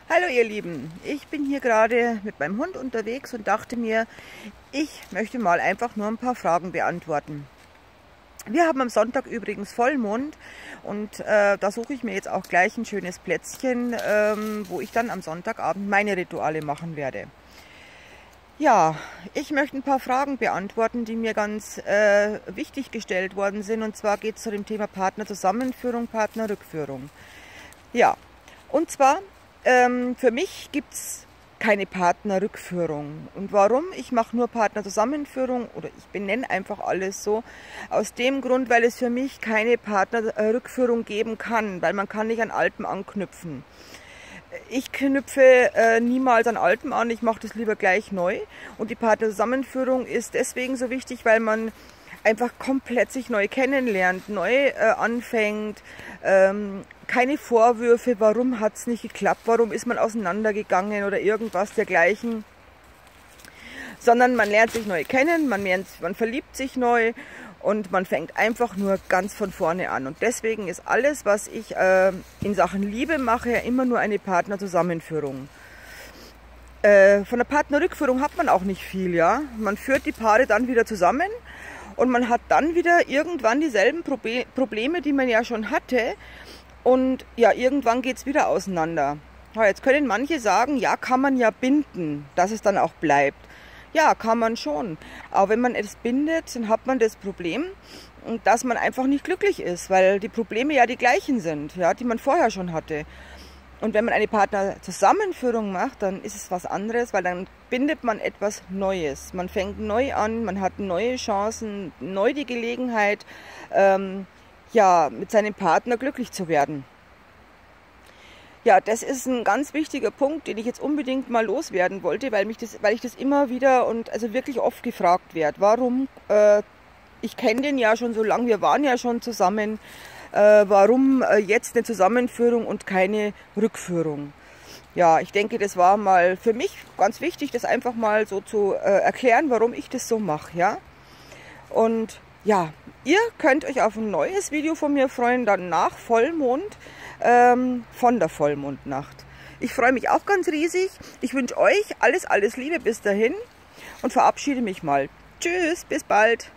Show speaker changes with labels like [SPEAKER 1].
[SPEAKER 1] Hallo ihr Lieben, ich bin hier gerade mit meinem Hund unterwegs und dachte mir, ich möchte mal einfach nur ein paar Fragen beantworten. Wir haben am Sonntag übrigens Vollmond und da suche ich mir jetzt auch gleich ein schönes Plätzchen, wo ich dann am Sonntagabend meine Rituale machen werde. Ja, ich möchte ein paar Fragen beantworten, die mir ganz wichtig gestellt worden sind, und zwar geht es zu dem Thema Partnerzusammenführung, Partnerrückführung. Ja, und zwar für mich gibt es keine Partnerrückführung. Und warum? Ich mache nur Partnerzusammenführung oder ich benenne einfach alles so. Aus dem Grund, weil es für mich keine Partnerrückführung geben kann, weil man kann nicht an Altem anknüpfen. Ich knüpfe niemals an Altem an, ich mache das lieber gleich neu. Und die Partnerzusammenführung ist deswegen so wichtig, weil man einfach komplett sich neu kennenlernt, neu anfängt. Keine Vorwürfe, warum hat es nicht geklappt, warum ist man auseinandergegangen oder irgendwas dergleichen. Sondern man lernt sich neu kennen, man verliebt sich neu und man fängt einfach nur ganz von vorne an. Und deswegen ist alles, was ich in Sachen Liebe mache, ja immer nur eine Partnerzusammenführung. Von der Partnerrückführung hat man auch nicht viel, ja. Man führt die Paare dann wieder zusammen und man hat dann wieder irgendwann dieselben Probleme, die man ja schon hatte. Und ja, irgendwann geht es wieder auseinander. Ja, jetzt können manche sagen, ja, kann man ja binden, dass es dann auch bleibt. Ja, kann man schon. Aber wenn man es bindet, dann hat man das Problem, dass man einfach nicht glücklich ist, weil die Probleme ja die gleichen sind, ja, die man vorher schon hatte. Und wenn man eine Partnerzusammenführung macht, dann ist es was anderes, weil dann bindet man etwas Neues. Man fängt neu an, man hat neue Chancen, neu die Gelegenheit, ja, mit seinem Partner glücklich zu werden. Ja, das ist ein ganz wichtiger Punkt, den ich jetzt unbedingt mal loswerden wollte, weil ich das immer wieder und also wirklich oft gefragt werde. Warum? Ich kenne den ja schon so lange, wir waren ja schon zusammen. Warum jetzt eine Zusammenführung und keine Rückführung? Ja, ich denke, das war mal für mich ganz wichtig, das einfach mal so zu erklären, warum ich das so mache, ja. Und ja, ihr könnt euch auf ein neues Video von mir freuen, dann nach Vollmond, von der Vollmondnacht. Ich freue mich auch ganz riesig. Ich wünsche euch alles Liebe bis dahin und verabschiede mich mal. Tschüss, bis bald.